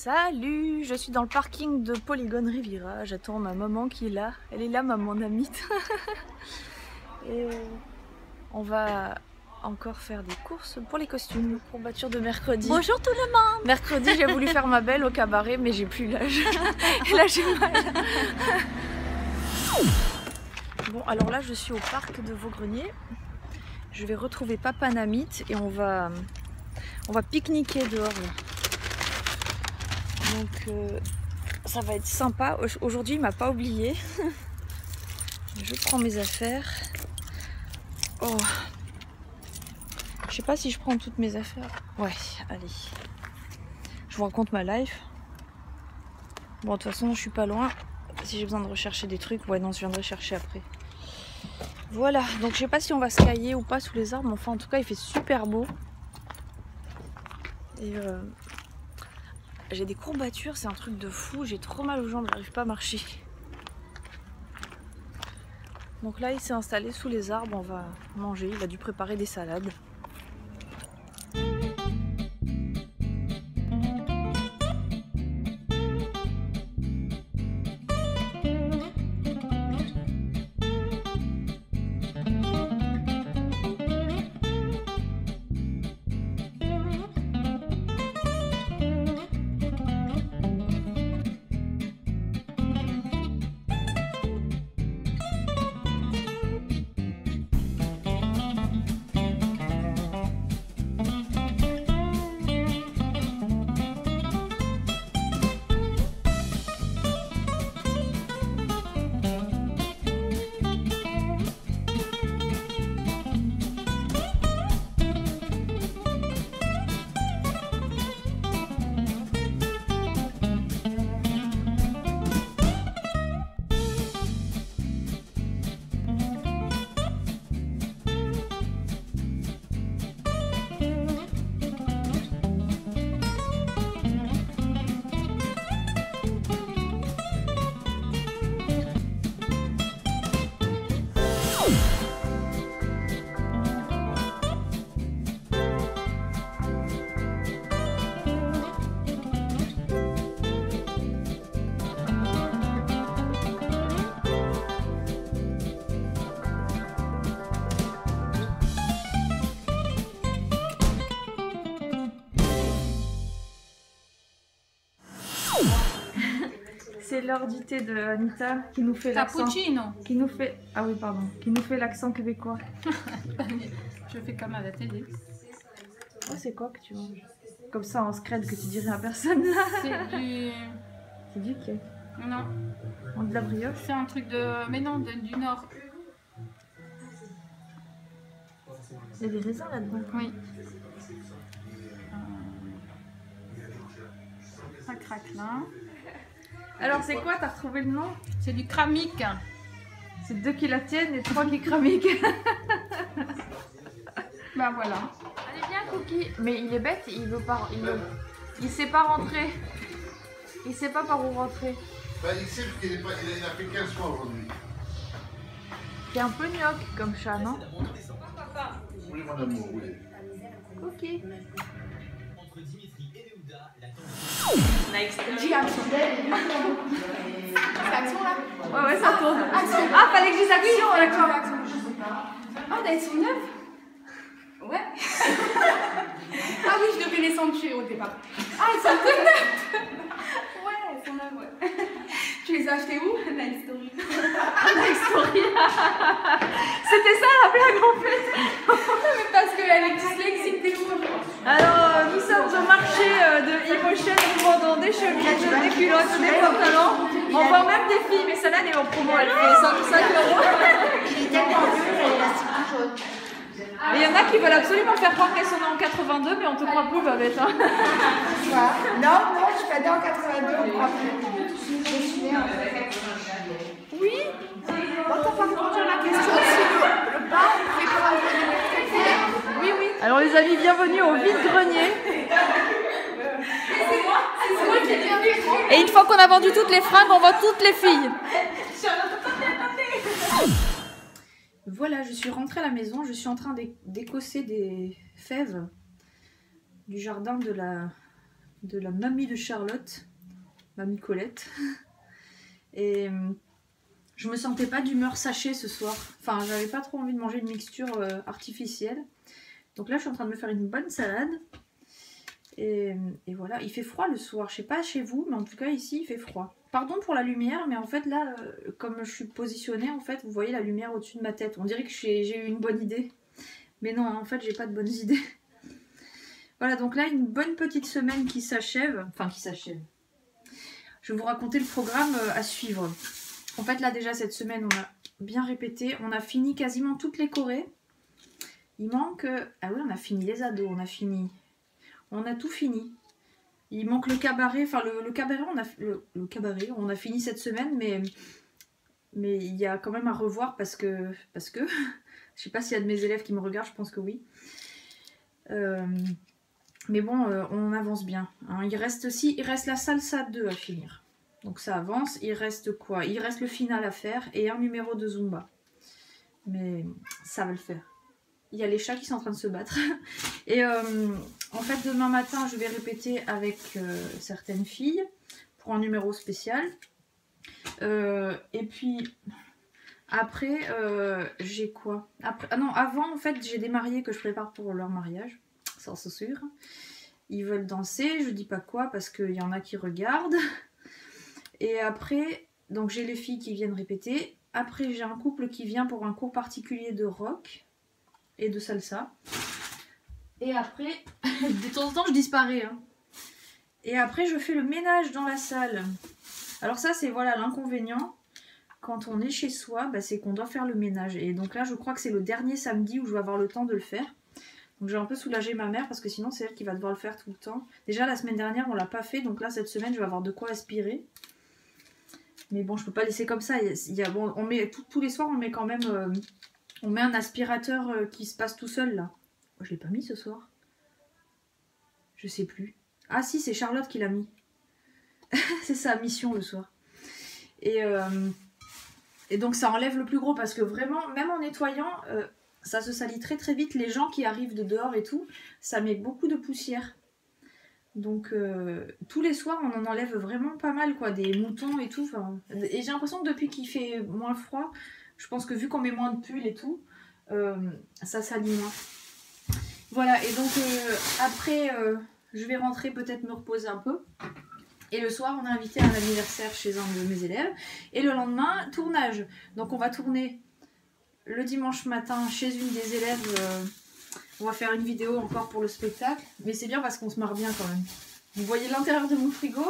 Salut, je suis dans le parking de Polygone Riviera. J'attends ma maman qui est là. Elle est là, maman Namite. Et on va encore faire des courses pour les costumes. Courbature de mercredi. Bonjour tout le monde. Mercredi, j'ai voulu faire ma belle au cabaret, mais j'ai plus l'âge. Et là, j'ai mal. Bon, alors là, je suis au parc de Vaugrennier. Je vais retrouver Papa Namite et on va pique-niquer dehors. Là. Donc ça va être sympa. Aujourd'hui il m'a pas oublié. Je prends mes affaires. Oh. Je sais pas si je prends toutes mes affaires. Ouais, allez. Je vous raconte ma life. Bon, de toute façon je suis pas loin. Si j'ai besoin de rechercher des trucs, ouais non, je viendrai chercher après. Voilà, donc je sais pas si on va se cailler ou pas sous les arbres, mais enfin en tout cas il fait super beau. Et j'ai des courbatures, c'est un truc de fou, j'ai trop mal aux jambes, j'arrive pas à marcher. Donc là il s'est installé sous les arbres, on va manger, il a dû préparer des salades. C'est l'heure du thé de Anita qui nous fait l'accent. Cappuccino. Qui nous fait. Ah oui, pardon. Qui nous fait l'accent québécois. Je fais comme à la télé. Oh, c'est quoi que tu manges? Comme ça en scred que tu dirais à personne. C'est du. C'est du quai. Non. De la brioche. C'est un truc de. Mais non, du Nord. Il y a des raisins là-dedans. Oui. Ça craque là. Alors, c'est quoi? T'as retrouvé le nom? C'est du kramique. C'est 2 qui la tiennent et 3 qui cramiquent. Bah voilà. Allez, viens, Cookie. Mais il est bête, il veut pas. Il sait pas rentrer. Il sait pas par où rentrer. Bah, il sait parce qu'il a fait 15 mois aujourd'hui. T'es un peu gnoc comme chat, non? Oui, mon amour, oui. Cookie. Dis action. C'est action là? Ouais, ça tourne. Action. Ah, fallait que je dise action, Oui, d'accord. action. Oh, elles sont neuves? Ouais. Ah oui, je devais les sentir au départ. Ah, elles sont toutes neuves. Ouais, elles sont neuves, ouais. Tu les as achetées où? Nice Story. Nice Story. C'était ça la blague en fait. Mais parce qu'elle est dyslexique des mots. Alors, nous sommes au marché de Emotion, nous vendons des chemises, des culottes, des pantalons. On vend même des filles, mais celle-là elle est en promo, elle fait 5 €. Il est tellement vieux, elle élastique tout jaune. Et il y en a qui veulent absolument faire croire qu'elles sont nées en 82, mais on te croit plus, Babette. Hein. Non, je suis pas née en 82, on croit plus. Je suis née en Oui. Bon, t'as pas répondu à ma question si le bas, on pouvait prendre le Oui, oui. Alors les amis, bienvenue au vide-grenier. C'est moi qui ai bien fait. Et une fois qu'on a vendu toutes les fringues, on vend toutes les filles. Voilà, je suis rentrée à la maison, je suis en train d'écosser des fèves du jardin de la de la mamie de Charlotte, mamie Colette. Et je me sentais pas d'humeur sachée ce soir. Enfin, j'avais pas trop envie de manger une mixture artificielle. Donc là, je suis en train de me faire une bonne salade. Et voilà, il fait froid le soir. Je sais pas chez vous, mais en tout cas ici, il fait froid. Pardon pour la lumière, mais en fait là, comme je suis positionnée, en fait, vous voyez la lumière au-dessus de ma tête. On dirait que j'ai eu une bonne idée. Mais non, en fait, j'ai pas de bonnes idées. Voilà, donc là, une bonne petite semaine qui s'achève. Enfin, qui s'achève. Je vais vous raconter le programme à suivre. En fait, là, déjà, cette semaine, on a bien répété. On a fini quasiment toutes les chorés. Il manque... Ah oui, on a fini les ados, on a fini... On a tout fini. Il manque le cabaret. Enfin, le cabaret, le cabaret, on a fini cette semaine, mais il y a quand même à revoir parce que je sais pas s'il y a de mes élèves qui me regardent, je pense que oui. Mais bon, on avance bien. Hein. Il reste la salsa 2 à finir. Donc ça avance. Il reste quoi? Il reste le final à faire et un numéro de Zumba. Mais ça va le faire. Il y a les chats qui sont en train de se battre. Et en fait, demain matin, je vais répéter avec certaines filles pour un numéro spécial. Et puis, après, j'ai quoi? Avant, en fait, j'ai des mariés que je prépare pour leur mariage. Ça, c'est sûr. Ils veulent danser, je dis pas quoi, parce qu'il y en a qui regardent. Et après, donc j'ai les filles qui viennent répéter. Après, j'ai un couple qui vient pour un cours particulier de rock et de salsa. Et après, de temps en temps je disparais. Hein. Et après je fais le ménage dans la salle. Alors ça c'est voilà l'inconvénient. Quand on est chez soi, bah, c'est qu'on doit faire le ménage. Et donc là je crois que c'est le dernier samedi où je vais avoir le temps de le faire. Donc j'ai un peu soulagé ma mère parce que sinon c'est elle qui va devoir le faire tout le temps. Déjà la semaine dernière on l'a pas fait. Donc là cette semaine je vais avoir de quoi aspirer. Mais bon je peux pas laisser comme ça. Bon, on met, tous les soirs on met quand même... on met un aspirateur qui se passe tout seul là. Je l'ai pas mis ce soir. Je sais plus. Ah si, c'est Charlotte qui l'a mis. C'est sa mission le soir. Et donc ça enlève le plus gros parce que vraiment, même en nettoyant, ça se salit très très vite. Les gens qui arrivent de dehors et tout, ça met beaucoup de poussière. Donc tous les soirs on en enlève vraiment pas mal quoi, des moutons et tout. Et j'ai l'impression que depuis qu'il fait moins froid, je pense que vu qu'on met moins de pulls et tout, ça salit moins. Voilà, et donc après, je vais rentrer, peut-être me reposer un peu. Et le soir, on est invité à un anniversaire chez un de mes élèves. Et le lendemain, tournage. Donc on va tourner le dimanche matin chez une des élèves. On va faire une vidéo encore pour le spectacle. Mais c'est bien parce qu'on se marre bien quand même. Vous voyez l'intérieur de mon frigo.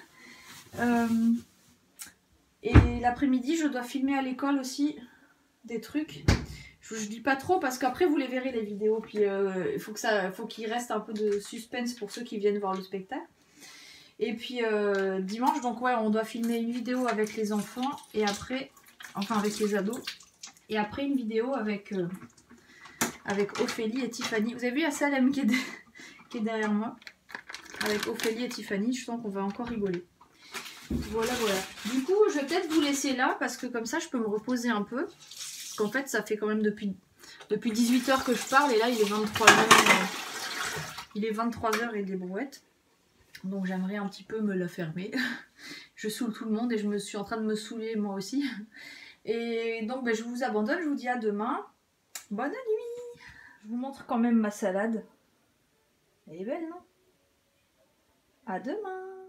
Et l'après-midi, je dois filmer à l'école aussi des trucs. Je dis pas trop parce qu'après vous les verrez les vidéos. Puis il faut qu'il reste un peu de suspense pour ceux qui viennent voir le spectacle. Et puis dimanche, donc ouais, on doit filmer une vidéo avec les enfants et après, enfin avec les ados. Et après une vidéo avec Ophélie et Tiffany. Vous avez vu, il y a Salem qui est derrière moi. Avec Ophélie et Tiffany, je sens qu'on va encore rigoler. Voilà, voilà. Du coup, je vais peut-être vous laisser là parce que comme ça, je peux me reposer un peu. Parce qu'en fait, ça fait quand même depuis 18h que je parle et là, il est 23h. Il est 23h et des brouettes. Donc, j'aimerais un petit peu me la fermer. Je saoule tout le monde et je me suis en train de me saouler moi aussi. Et donc, ben, je vous abandonne. Je vous dis à demain. Bonne nuit. Je vous montre quand même ma salade. Elle est belle, non? À demain.